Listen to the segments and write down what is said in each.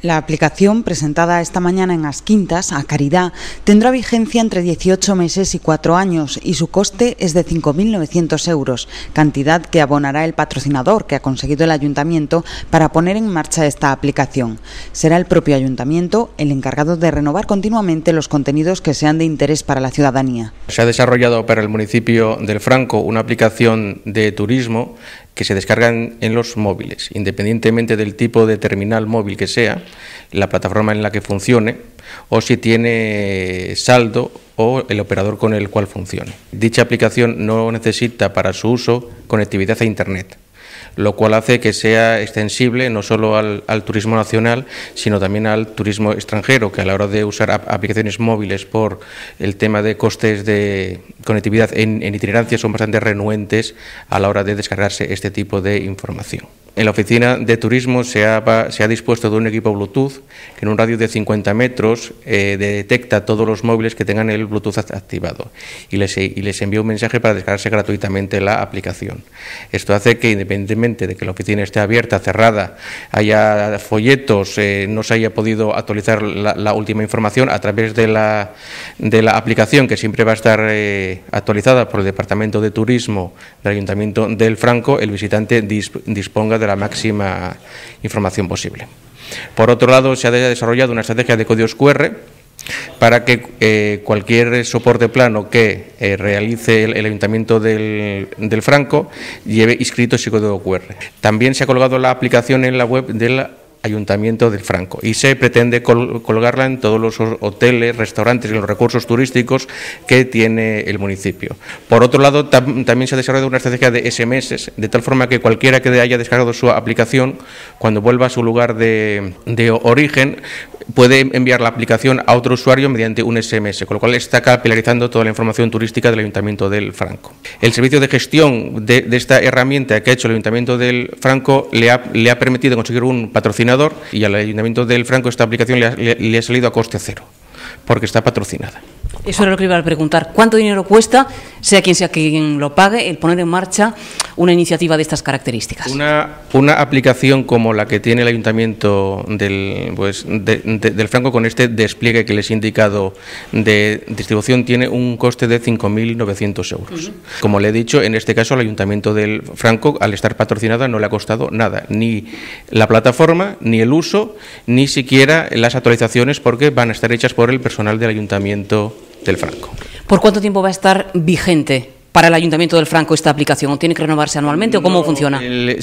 La aplicación, presentada esta mañana en As Quintas, a Caridad, tendrá vigencia entre 18 meses y 4 años y su coste es de 5.900 euros, cantidad que abonará el patrocinador que ha conseguido el Ayuntamiento para poner en marcha esta aplicación. Será el propio Ayuntamiento el encargado de renovar continuamente los contenidos que sean de interés para la ciudadanía. Se ha desarrollado para el municipio del Franco una aplicación de turismo que se descargan en los móviles, independientemente del tipo de terminal móvil que sea, la plataforma en la que funcione, o si tiene saldo o el operador con el cual funcione. Dicha aplicación no necesita para su uso conectividad a Internet, lo cual hace que sea extensible no solo al turismo nacional, sino también al turismo extranjero, que a la hora de usar aplicaciones móviles por el tema de costes de conectividad en itinerancia son bastante renuentes a la hora de descargarse este tipo de información. En la oficina de turismo se ha dispuesto de un equipo Bluetooth que en un radio de 50 metros detecta todos los móviles que tengan el Bluetooth activado y les envía un mensaje para descargarse gratuitamente la aplicación. Esto hace que, independientemente de que la oficina esté abierta, cerrada, haya folletos, no se haya podido actualizar la última información a través de la aplicación, que siempre va a estar actualizada por el Departamento de Turismo del Ayuntamiento del Franco, el visitante disponga de la máxima información posible. Por otro lado, se ha desarrollado una estrategia de códigos QR para que cualquier soporte plano que realice el Ayuntamiento del Franco lleve inscrito ese código QR. También se ha colgado la aplicación en la web del Ayuntamiento del Franco y se pretende colgarla en todos los hoteles, restaurantes y los recursos turísticos que tiene el municipio. Por otro lado, también se ha desarrollado una estrategia de SMS, de tal forma que cualquiera que haya descargado su aplicación, cuando vuelva a su lugar de origen, puede enviar la aplicación a otro usuario mediante un SMS, con lo cual está capilarizando toda la información turística del Ayuntamiento del Franco. El servicio de gestión de esta herramienta que ha hecho el Ayuntamiento del Franco le ha permitido conseguir un patrocinador y al Ayuntamiento del Franco esta aplicación le ha salido a coste cero, porque está patrocinada. Eso era lo que iba a preguntar. ¿Cuánto dinero cuesta, sea quien lo pague, el poner en marcha una iniciativa de estas características? Una aplicación como la que tiene el Ayuntamiento del Franco, con este despliegue que les he indicado de distribución, tiene un coste de 5.900 euros. Como le he dicho, en este caso al Ayuntamiento del Franco, al estar patrocinada, no le ha costado nada, ni la plataforma, ni el uso, ni siquiera las actualizaciones, porque van a estar hechas por el personal del Ayuntamiento del Franco. ¿Por cuánto tiempo va a estar vigente para el Ayuntamiento del Franco esta aplicación? ¿O tiene que renovarse anualmente o cómo funciona?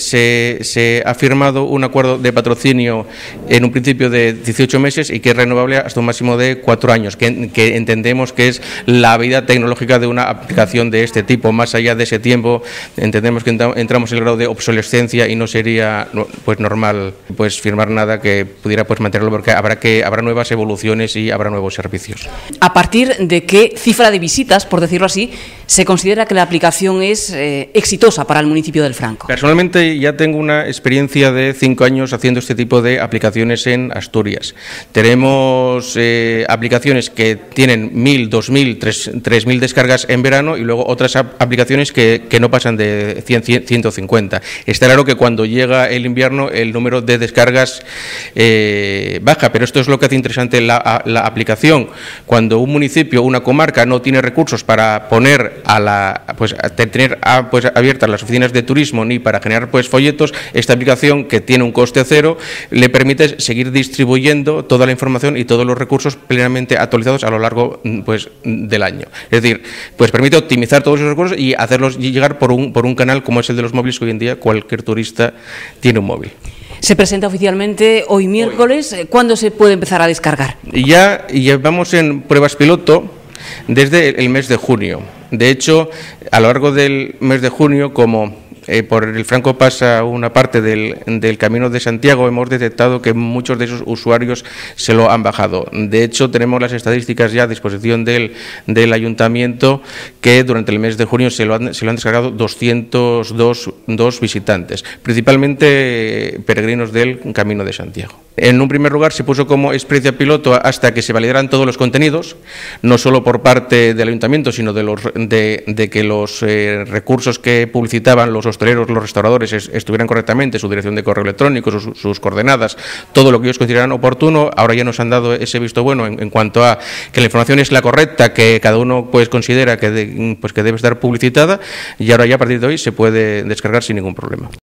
Se ha firmado un acuerdo de patrocinio en un principio de 18 meses y que es renovable hasta un máximo de 4 años, que entendemos que es la vida tecnológica de una aplicación de este tipo. Más allá de ese tiempo, entendemos que entramos en el grado de obsolescencia y no sería normal firmar nada que pudiera mantenerlo, porque habrá nuevas evoluciones y habrá nuevos servicios. ¿A partir de qué cifra de visitas, por decirlo así, se considera que la aplicación es exitosa para el municipio del Franco? Personalmente ya tengo una experiencia de 5 años haciendo este tipo de aplicaciones en Asturias. Tenemos aplicaciones que tienen 1.000, 2.000, 3.000 descargas en verano y luego otras aplicaciones que no pasan de 100, 150. Está claro que cuando llega el invierno el número de descargas baja, pero esto es lo que hace interesante la aplicación. Cuando un municipio, una comarca no tiene recursos para poner tener abiertas las oficinas de turismo ni para generar folletos, esta aplicación, que tiene un coste cero, le permite seguir distribuyendo toda la información y todos los recursos plenamente actualizados a lo largo del año. Es decir, permite optimizar todos esos recursos y hacerlos llegar por un canal como es el de los móviles, que hoy en día cualquier turista tiene un móvil. Se presenta oficialmente hoy miércoles. ¿Cuándo se puede empezar a descargar? Ya vamos en pruebas piloto desde el mes de junio. De hecho, a lo largo del mes de junio, como por el Franco pasa una parte del Camino de Santiago, hemos detectado que muchos de esos usuarios se lo han bajado. De hecho, tenemos las estadísticas ya a disposición del Ayuntamiento, que durante el mes de junio se lo han descargado 202 visitantes, principalmente peregrinos del Camino de Santiago. En un primer lugar se puso como experiencia piloto hasta que se validaran todos los contenidos, no solo por parte del Ayuntamiento, sino de que los recursos que publicitaban los hosteleros, los restauradores estuvieran correctamente, su dirección de correo electrónico, sus coordenadas, todo lo que ellos consideraran oportuno. Ahora ya nos han dado ese visto bueno en cuanto a que la información es la correcta, que cada uno pues considera que debe estar publicitada, y ahora ya a partir de hoy se puede descargar sin ningún problema.